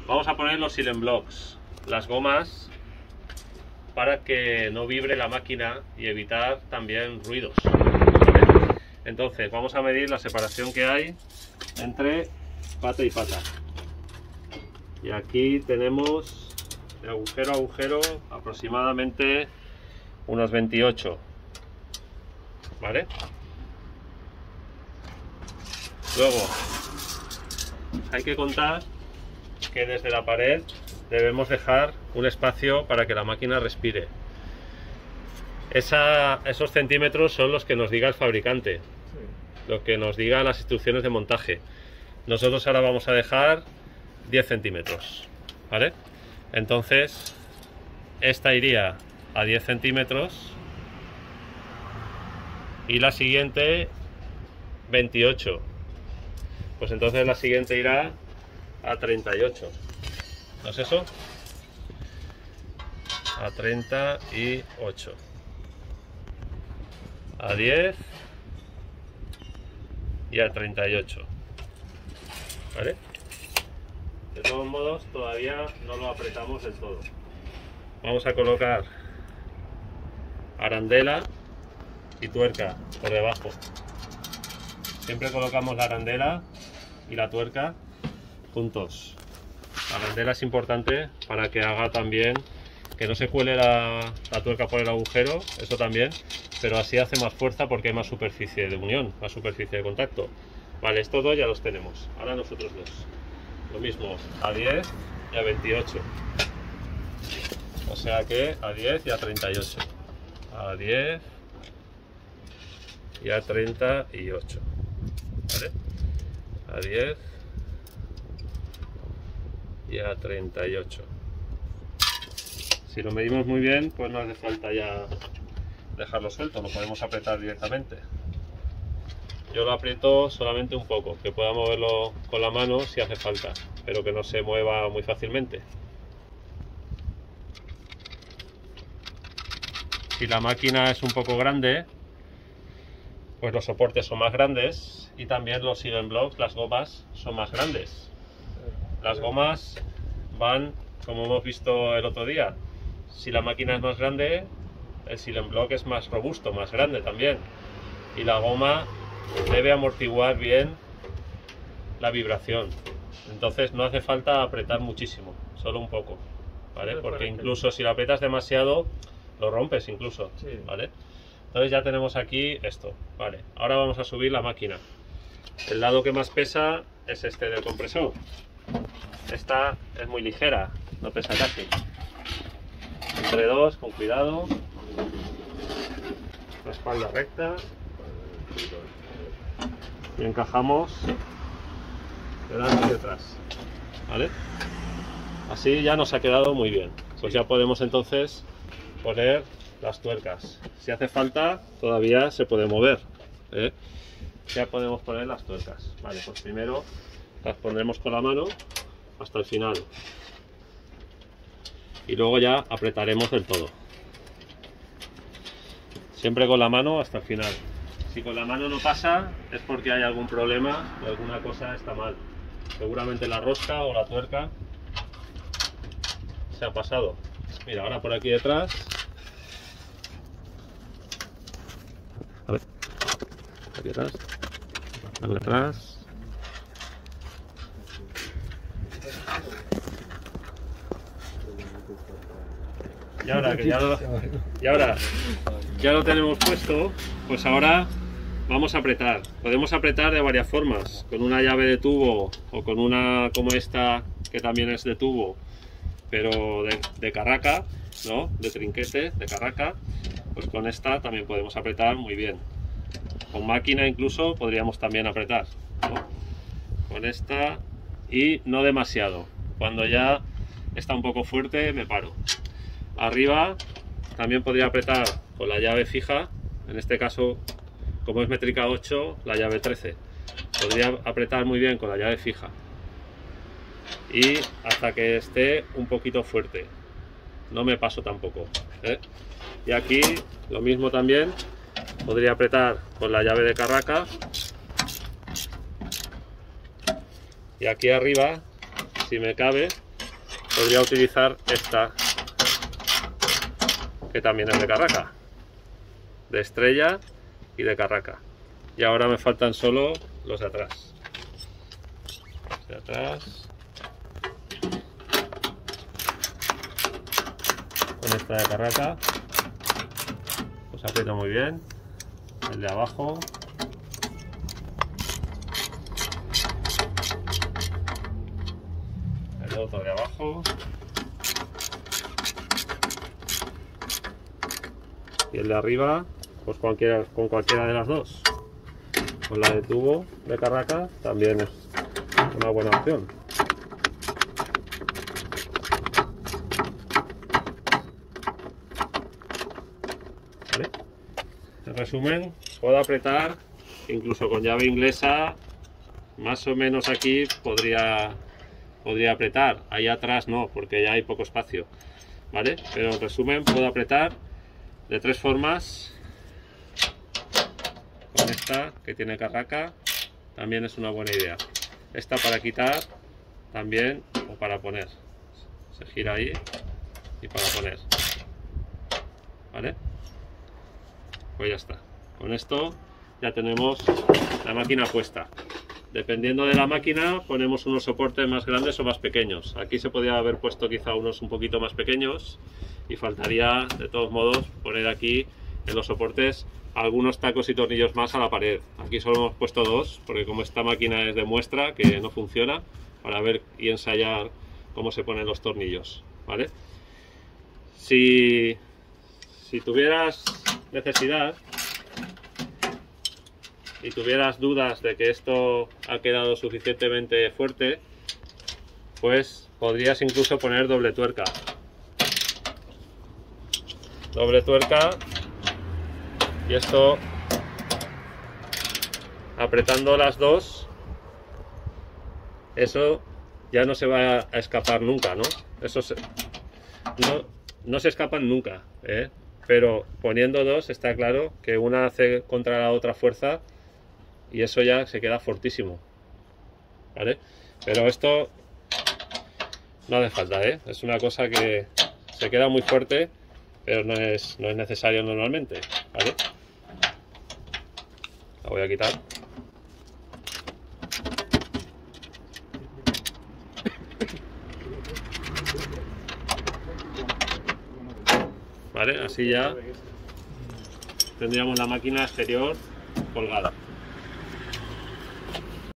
Vamos a poner los silent blocks, las gomas, para que no vibre la máquina y evitar también ruidos, ¿vale? Entonces vamos a medir la separación que hay entre pata y pata. Y aquí tenemos de agujero a agujero aproximadamente unos 28, ¿vale? Luego hay que contar que desde la pared debemos dejar un espacio para que la máquina respire. Esos centímetros son los que nos diga el fabricante, lo que nos diga las instrucciones de montaje. Nosotros ahora vamos a dejar 10 centímetros, ¿vale? Entonces esta iría a 10 centímetros y la siguiente 28. Pues entonces la siguiente irá a 38. ¿No es eso? A 38. A 10 y a 38. ¿Vale? De todos modos, todavía no lo apretamos del todo. Vamos a colocar arandela y tuerca por debajo. Siempre colocamos la arandela y la tuerca juntos. La arandela es importante para que haga también que no se cuele la tuerca por el agujero, eso también, pero así hace más fuerza porque hay más superficie de unión, más superficie de contacto. Vale, estos dos ya los tenemos. Ahora nosotros dos. Lo mismo, a 10 y a 28. O sea que a 10 y a 38. A 10 y a 38. ¿Vale? A 10 y a 38. Si lo medimos muy bien, pues no hace falta ya dejarlo suelto, lo podemos apretar directamente. Yo lo aprieto solamente un poco, que pueda moverlo con la mano si hace falta, pero que no se mueva muy fácilmente. Si la máquina es un poco grande, pues los soportes son más grandes y también los silent blocks, las gomas, son más grandes. Las gomas van, como hemos visto el otro día, si la máquina es más grande, el silent block es más robusto, más grande también. Y la goma debe amortiguar bien la vibración. Entonces no hace falta apretar muchísimo, solo un poco, ¿vale? Porque incluso si lo aprietas demasiado, lo rompes incluso, ¿vale? Entonces ya tenemos aquí esto, ¿vale? Ahora vamos a subir la máquina. El lado que más pesa es este del compresor. Esta es muy ligera, no pesa casi. Entre dos, con cuidado. La espalda recta. Y encajamos delante y detrás, ¿vale? Así ya nos ha quedado muy bien. Pues ya podemos entonces poner las tuercas. Si hace falta, todavía se puede mover, ¿eh? Ya podemos poner las tuercas. Vale, pues primero las pondremos con la mano hasta el final. Y luego ya apretaremos del todo. Siempre con la mano hasta el final. Si con la mano no pasa, es porque hay algún problema o alguna cosa está mal. Seguramente la rosca o la tuerca se ha pasado. Mira, ahora por aquí detrás. A ver. Aquí atrás. Aquí atrás. Y ahora que ya lo tenemos puesto, pues ahora vamos a apretar. Podemos apretar de varias formas, con una llave de tubo o con una como esta que también es de tubo, pero de carraca, ¿no? De trinquete, de carraca. Pues con esta también podemos apretar muy bien. Con máquina incluso podríamos también apretar, ¿no? Con esta y no demasiado. Cuando ya está un poco fuerte me paro. Arriba también podría apretar con la llave fija, en este caso como es métrica 8, la llave 13. Podría apretar muy bien con la llave fija y hasta que esté un poquito fuerte, no me paso tampoco, ¿eh? Y aquí lo mismo también, podría apretar con la llave de carraca y aquí arriba, si me cabe, podría utilizar esta, que también es de Carraca, de Estrella y de Carraca. Y ahora me faltan solo los de atrás. Los de atrás. Con esta de Carraca pues aprieto muy bien. El de abajo. El otro de abajo. Y el de arriba, pues con cualquiera de las dos. Con la de tubo de Carraca también es una buena opción. ¿Vale? En resumen, puedo apretar, incluso con llave inglesa, más o menos aquí podría apretar. Ahí atrás no, porque ya hay poco espacio. ¿Vale? Pero en resumen, puedo apretar de tres formas. Con esta que tiene Carraca también es una buena idea. Esta para quitar también, o para poner. Se gira ahí y para poner. ¿Vale? Pues ya está. Con esto ya tenemos la máquina puesta. Dependiendo de la máquina ponemos unos soportes más grandes o más pequeños. Aquí se podría haber puesto quizá unos un poquito más pequeños y faltaría de todos modos poner aquí en los soportes algunos tacos y tornillos más a la pared. Aquí solo hemos puesto dos porque como esta máquina es de muestra que no funciona, para ver y ensayar cómo se ponen los tornillos. ¿Vale? Si tuvieras necesidad y tuvieras dudas de que esto ha quedado suficientemente fuerte, pues podrías incluso poner doble tuerca. Doble tuerca, y esto apretando las dos, eso ya no se va a escapar nunca, ¿no? Eso no se escapan nunca, ¿eh? Pero poniendo dos está claro que una hace contra la otra fuerza y eso ya se queda fortísimo. ¿Vale? Pero esto no hace falta, ¿eh? Es una cosa que se queda muy fuerte, pero no es necesario normalmente. ¿Vale? La voy a quitar. Vale, así ya tendríamos la máquina exterior colgada.